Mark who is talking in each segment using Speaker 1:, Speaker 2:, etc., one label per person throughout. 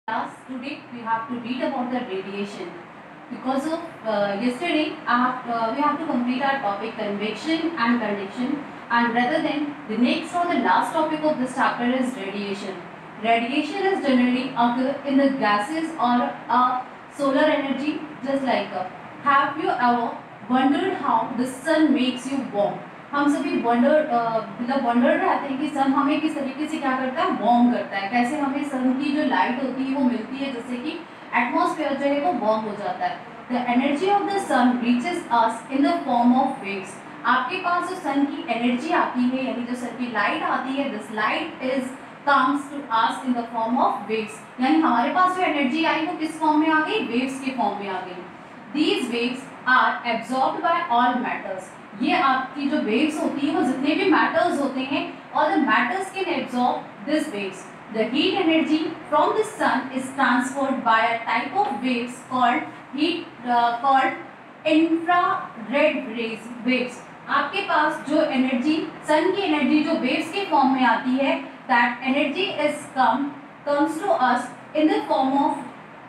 Speaker 1: Class today we have to read about the radiation. Because of yesterday we have to complete our topic convection and conduction, and rather than the next or the last topic of this chapter is radiation. Radiation is generally occur in the gases or solar energy, just like have you ever wondered how the sun makes you warm? हम सभी wonder रहते हैं कि सन हमें किस तरीके से क्या करता है, वार्म करता है। कैसे हमें सन की जो लाइट होती है वो मिलती है, जिससे कि एटमॉस्फेयर जो है वो वार्म हो जाता है। The energy of the sun reaches us in the form of waves. आपके पास जो सन की एनर्जी आती है, यानी जो सन की लाइट आती है, this light is comes to us in the form of waves. यानी हमारे पास जो एनर्जी आई वो किस फॉर्म में आ गई, वेव्स के फॉर्म में आ गई। These waves are absorbed by all matters. ये आपकी जो वेव्स होती है वो जितने भी मैटर्स होते हैं, और the matters can absorb this waves. The heat energy from the sun is transferred by a type of waves called infrared waves. आपके पास जो एनर्जी, सन की एनर्जी जो वेव्स के फॉर्म में आती है, that energy is comes to us in the form of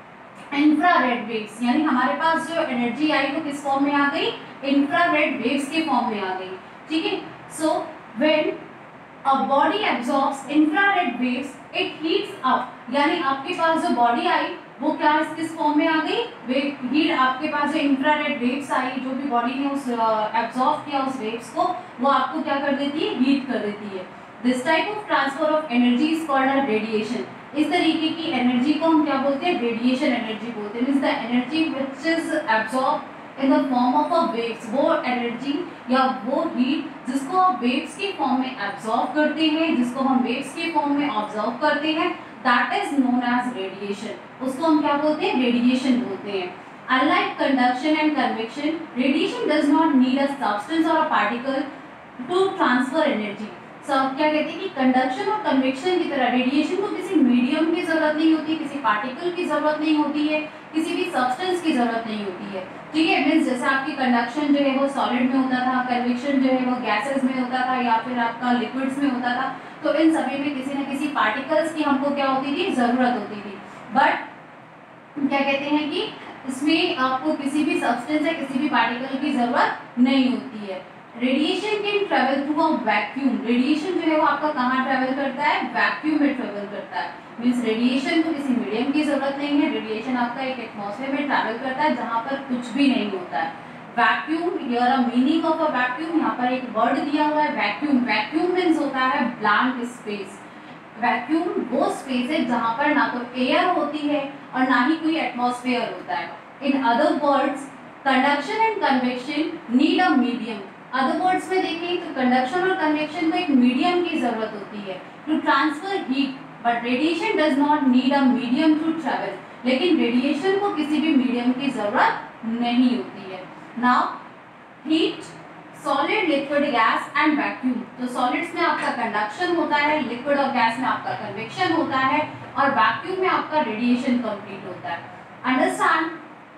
Speaker 1: infrared waves. यानी हमारे पास जो एनर्जी आई वो किस फॉर्म में आ गई, इंफ्रारेड वेव्स के फॉर्म में आ गई। ठीक है, so when a body absorbs infrared waves it heats up. यानी आपके पास जो बॉडी आई वो क्या किस फॉर्म में आ गई, हीट। आपके पास जो इंफ्रारेड वेव्स आई, जो भी बॉडी ने उस एब्जॉर्ब किया उस वेव्स को, वो आपको क्या कर देती है, हीट कर देती है। This type of transfer of energy is called a radiation. इस तरीके की एनर्जी को हम क्या बोलते हैं, रेडिएशन एनर्जी बोलते हैं। Means the energy which is absorb in the form of a waves, वो एनर्जी या वो हीट जिसको आप वेव्स के फॉर्म में एब्जॉर्ब करते हैं, जिसको हम वेव्स के फॉर्म में ऑब्जर्व करते हैं, that is known as radiation. उसको हम क्या बोलते हैं, रेडिएशन बोलते हैं। Unlike conduction and convection, radiation does not need a substance or a particle to transfer energy. सब क्या कहते हैं कि कंडक्शन और कन्वेक्शन की तरह रेडिएशन को किसी मीडियम की जरूरत नहीं होती, किसी पार्टिकल की जरूरत नहीं होती है, किसी भी सब्सटेंस की जरूरत नहीं होती है। ठीक है, मीन्स जैसे आपकी कंडक्शन जो है वो सॉलिड में होता था, कन्वेक्शन जो है वो गैसेस में होता था, या फिर आपका लिक्विड्स में होता था, तो इन सभी में किसी न किसी पार्टिकल्स की हमको क्या होती थी, जरूरत होती थी। बट क्या कहते हैं कि इसमें आपको किसी भी सब्सटेंस या किसी भी पार्टिकल की जरूरत नहीं होती है। Radiation can travel through a vacuum. Radiation जो है वो आपका कहाँ ट्रेवल करता है, वैक्यूम में ट्रेवल करता है। मीन्स रेडिएशन को किसी मीडियम की जरूरत नहीं है, रेडिएशन आपका एक एटमॉस्फेयर में ट्रेवल करता है जहाँ पर कुछ भी नहीं होता है। Vacuum, here a meaning of a vacuum, यहाँ पर एक वर्ड दिया हुआ है वैक्यूम। वैक्यूम मीन्स होता है ब्लैंक स्पेस। वैक्यूम वो स्पेस है जहाँ पर ना तो एयर होती है और ना ही कोई एटमॉस्फेयर होता है। In other words, conduction and convection need a medium. Other words में देखें तो कंडक्शन और कन्वेक्शन को एक मीडियम की जरूरत होती है to transfer heat, but radiation does not need a medium to travel. लेकिन रेडिएशन को किसी भी मीडियम की जरूरत नहीं होती है। Now heat, solid, liquid, gas and vacuum. तो सॉलिड्स में आपका कंडक्शन होता है, लिक्विड और गैस में आपका कन्वेक्शन होता है, और वैक्यूम में आपका रेडिएशन कंप्लीट होता है। Understand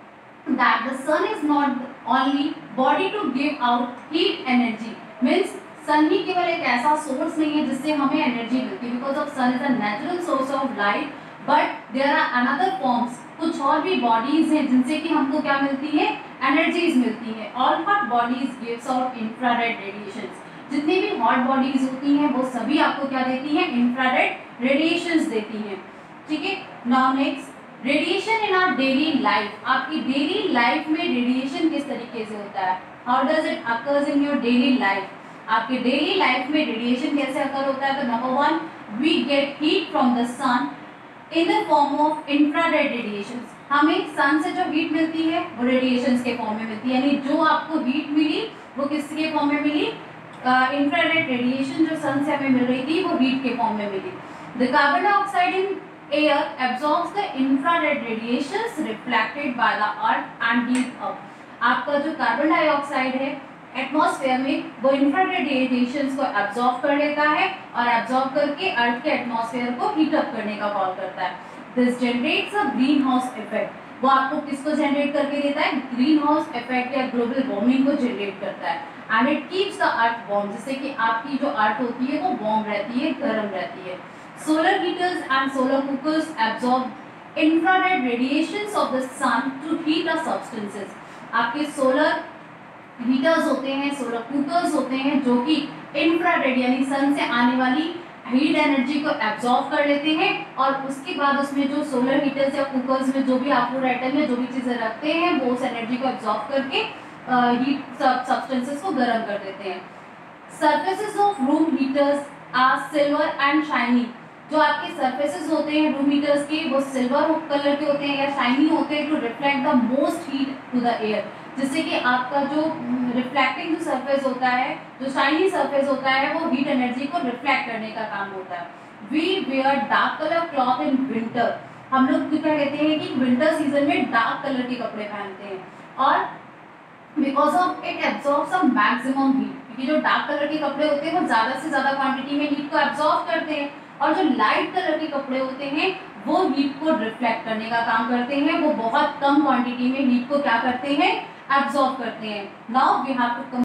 Speaker 1: that the sun is not only body to give out heat energy, means sun ही केवल एक ऐसा सोर्स नहीं है जिससे हमें एनर्जी मिलती है, because of sun is a natural source of light, but there are another forms. कुछ और भी बॉडीज हैं जिनसे कि हमको क्या मिलती है, एनर्जीज मिलती है। All hot bodies gives out infrared radiations. जितनी भी हॉट बॉडीज होती हैं वो सभी आपको क्या देती हैं, इंफ्रारेड रेडिएशंस देती हैं। ठीक है, now next, radiation in our daily life. आपकी डेली लाइफ में रेडिएशन किस तरीके से होता है, how does it occurs in your daily life. आपके डेली लाइफ में रेडिएशन कैसे अकर होता है, तो number one, we get heat from the sun in the form of infrared radiations. हमें सन से जो हीट मिलती है वो रेडिएशंस के फॉर्म में मिलती है। यानी जो आपको हीट मिली वो किसके फॉर्म में मिली, इंफ्रारेड रेडिएशन जो सन से हमें मिल रही थी वो हीट के फॉर्म में मिली। The carbon dioxide in air absorbs the infrared radiations reflected by the earth and heat up. आपका जो कार्बन डाइऑक्साइड है एटमॉस्फेयर में वो इंफ्रारेड रेडिएशंस को एब्जॉर्ब कर लेता है, और एब्जॉर्ब करके अर्थ के एटमॉस्फेयर को हीट अप करने का कॉल करता है। This generates a green house effect. वो आपको किसको जनरेट करके देता है, ग्रीन हाउस इफेक्ट या ग्लोबल वार्मिंग को जनरेट करता है। And it keeps the earth warm, जिससे कि आपकी जो अर्थ होती है वो वार्म रहती है, गर्म रहती है। Solar heaters and solar cookers absorb infrared radiations of the sun to heat a substances. आपके सोलर हीटर्स होते हैं, सोलर कुकर्स होते हैं जो कि इंफ्रारेड यानी सन से आने वाली हीट एनर्जी को एब्जॉर्ब कर लेते हैं और उसके बाद उसमें जो सोलर हीटर्स या कुकर्स में जो भी आप लोग आइटम में जो भी चीज़ें रखते हैं वो उस एनर्जी को एब्जॉर्ब करके हीट सब्सटेंसेस को गर्म कर देते हैं. Surfaces of room heaters are silver and shiny. जो आपके सरफेसेस होते हैं रूम हीटर्स के वो सिल्वर कलर के होते हैं या शाइनी होते हैं to reflect the most heat to the air. जिससे कि आपका जो रिफ्लेक्टिंग जो सरफेस होता है, जो शाइनी सरफेस होता है वो हीट एनर्जी को रिफ्लेक्ट करने का काम होता है. We wear dark colour cloth in winter. हम लोग क्या कहते हैं कि विंटर सीजन में डार्क कलर के कपड़े पहनते हैं और because of it absorbs a maximum heat. क्योंकि जो डार्क कलर के कपड़े होते हैं वो ज़्यादा से ज़्यादा क्वांटिटी में हीट को एब्जॉर्ब करते हैं और जो लाइट कलर के कपड़े होते हैं वो हीट को रिफ्लेक्ट करने का काम करते हैं. वो बहुत कम क्वांटिटी में हीट को क्या करते हैं, एब्जॉर्ब करते हैं. Now we have to